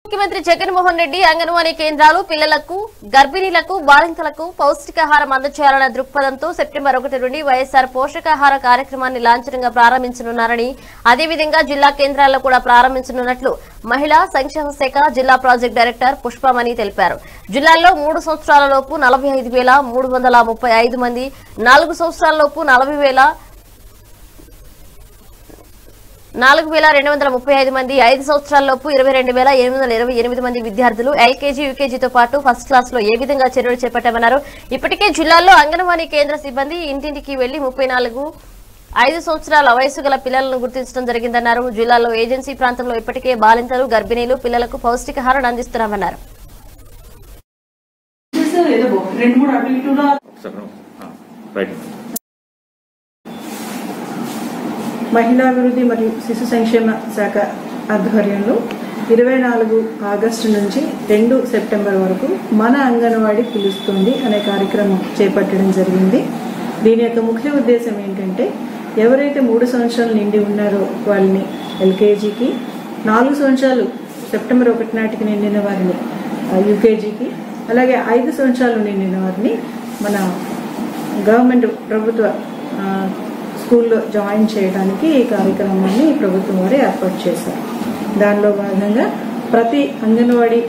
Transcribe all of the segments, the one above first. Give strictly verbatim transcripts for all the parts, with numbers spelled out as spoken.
ముఖ్యమంత్రి జగన్మోహన్ రెడ్డి అంగన్వాడీ కేంద్రాలు పిల్లలకు గర్భిణీలకు బాలింతలకు పౌష్టికాహారం అందజేయాలన్న దృక్పథంతో సెప్టెంబర్ ఒకటి నుండి వైఎస్ఆర్ పోషకాహార కార్యక్రమాన్ని లాంఛనంగా ప్రారంభించనున్నారని అదేవిధంగా జిల్లా కేంద్రాల్లో కూడా ప్రారంభించనున్నట్లు మహిళా సంక్షేమ శాఖ జిల్లా ప్రాజెక్టు డైరెక్టర్ పుష్పమణి తెలిపారు. జిల్లాలో మూడు సంవత్సరాల లోపు నలభై ఐదు వేల మూడు వందల ముప్పై ఐదు మంది, నాలుగు సంవత్సరాల లోపు నలభై వేల నాలుగు వేల రెండు వందల ముప్పై ఐదు మంది, ఐదు సంవత్సరాలలోపు ఇరవై రెండు వేల ఎనిమిది వందల ఇరవై ఎనిమిది మంది విద్యార్థులు ఎల్కేజీ యూకేజీతో పాటు ఫస్ట్ క్లాస్ లో ఏ విధంగా చర్యలు చేపట్టామన్నారు. ఇప్పటికే జిల్లాలో అంగన్వాడీ కేంద్ర సిబ్బంది ఇంటింటికి వెళ్లి ముప్పై నాలుగు ఐదు సంవత్సరాల వయసు గల పిల్లలను గుర్తించడం జరిగిందన్నారు. జిల్లాలో ఏజెన్సీ ప్రాంతంలో ఇప్పటికే బాలింతలు గర్భిణీలు పిల్లలకు పౌష్టికాహారం అందిస్తున్నామన్నారు. మహిళాభివృద్ధి మరియు శిశు సంక్షేమ శాఖ ఆధ్వర్యంలో ఇరవై నాలుగు ఆగస్టు నుంచి రెండు సెప్టెంబర్ వరకు మన అంగన్వాడీ పిలుస్తుంది అనే కార్యక్రమం చేపట్టడం జరిగింది. దీని యొక్క ముఖ్య ఉద్దేశం ఏంటంటే ఎవరైతే మూడు సంవత్సరాలు నిండి ఉన్నారో వాళ్ళని ఎల్కేజీకి, నాలుగు సంవత్సరాలు సెప్టెంబర్ ఒకటి నాటికి నిండిన వారిని యూకేజీకి, అలాగే ఐదు సంవత్సరాలు నిండిన వారిని మన గవర్నమెంట్ ప్రభుత్వ స్కూల్లో జాయిన్ చేయడానికి ఈ కార్యక్రమాన్ని ప్రభుత్వం వారు ఏర్పాటు చేశారు. దానిలో భాగంగా ప్రతి అంగన్వాడీ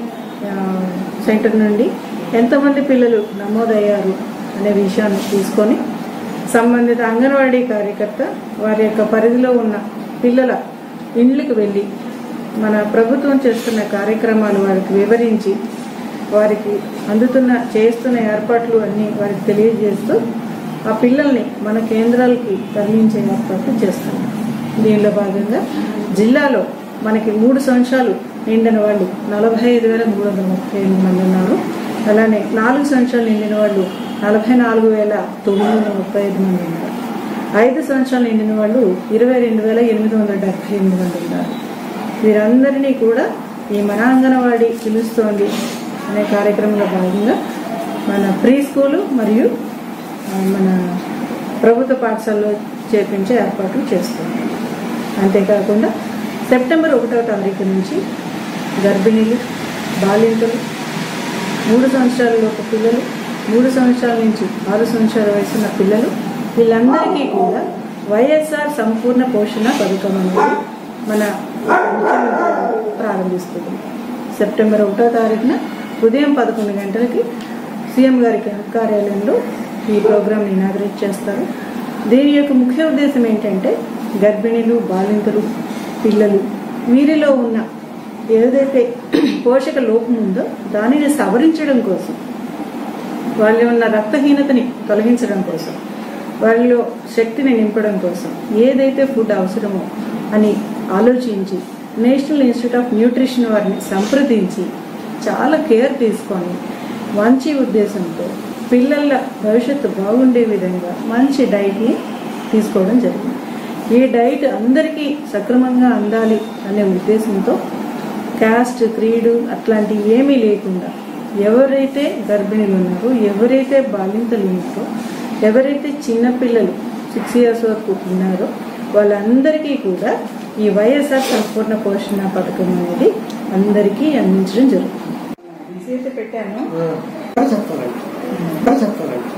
సెంటర్ నుండి ఎంతమంది పిల్లలు నమోదయ్యారు అనే విషయాన్ని తీసుకొని సంబంధిత అంగన్వాడీ కార్యకర్త వారి యొక్క పరిధిలో ఉన్న పిల్లల ఇండ్లకు వెళ్ళి మన ప్రభుత్వం చేస్తున్న కార్యక్రమాలు వారికి వివరించి వారికి అందుతున్న చేస్తున్న ఏర్పాట్లు అన్నీ వారికి తెలియజేస్తూ ఆ పిల్లల్ని మన కేంద్రాలకి తరలించే ఏర్పాట్లు చేస్తాం. దీనిలో భాగంగా జిల్లాలో మనకి మూడు సంవత్సరాలు నిండిన వాళ్ళు నలభై ఐదు వేల మూడు వందల ముప్పై ఎనిమిది మంది ఉన్నారు. అలానే నాలుగు సంవత్సరాలు నిండిన వాళ్ళు నలభై నాలుగు వేల తొమ్మిది వందల ముప్పై ఐదు మంది ఉన్నారు. ఐదు సంవత్సరాలు నిండిన వాళ్ళు ఇరవై రెండు వేల ఎనిమిది వందల డెబ్బై ఎనిమిది మంది ఉన్నారు. వీరందరినీ కూడా ఈ మన అంగన్వాడీ పిలుస్తోంది అనే కార్యక్రమంలో భాగంగా మన ప్రీ స్కూలు మరియు మన ప్రభుత్వ పాఠశాలలో చేర్పించే ఏర్పాట్లు చేస్తున్నాం. అంతేకాకుండా సెప్టెంబర్ ఒకటవ తారీఖు నుంచి గర్భిణీలు, బాలింతలు, మూడు సంవత్సరాల లోపు పిల్లలు, మూడు సంవత్సరాల నుంచి ఆరు సంవత్సరాల వయసున్న పిల్లలు వీళ్ళందరికీ కూడా వైఎస్ఆర్ సంపూర్ణ పోషణ పథకం అనేది మన ముఖ్యమంత్రి ప్రారంభిస్తుంది. సెప్టెంబర్ ఒకటో తారీఖున ఉదయం పదకొండు గంటలకి సీఎం గారి కార్యాలయంలో ఈ ప్రోగ్రామ్ని ఇనాగరేట్ చేస్తారు. దీని యొక్క ముఖ్య ఉద్దేశం ఏంటంటే గర్భిణీలు, బాలింతలు, పిల్లలు వీరిలో ఉన్న ఏదైతే పోషక లోపం ఉందో దానిని సవరించడం కోసం, వాళ్ళలో ఉన్న రక్తహీనతని తొలగించడం కోసం, వాళ్ళలో శక్తిని నింపడం కోసం ఏదైతే ఫుడ్ అవసరమో అని ఆలోచించి నేషనల్ ఇన్స్టిట్యూట్ ఆఫ్ న్యూట్రిషన్ వారిని సంప్రదించి చాలా కేర్ తీసుకొని మంచి ఉద్దేశంతో పిల్లల భవిష్యత్తు బాగుండే విధంగా మంచి డైట్ని తీసుకోవడం జరిగింది. ఈ డైట్ అందరికీ సక్రమంగా అందాలి అనే ఉద్దేశంతో క్యాస్ట్, క్రీడు అట్లాంటివి ఏమీ లేకుండా ఎవరైతే గర్భిణీలు ఉన్నారో, ఎవరైతే బాలింతలు ఉన్నారో, ఎవరైతే చిన్నపిల్లలు సిక్స్ ఇయర్స్ వరకు ఉన్నారో వాళ్ళందరికీ కూడా ఈ వైఎస్ఆర్ సంపూర్ణ పోషణ పథకం అనేది అందరికీ అందించడం జరుగుతుంది. పెట్టాను చెప్తాను చెప్తాను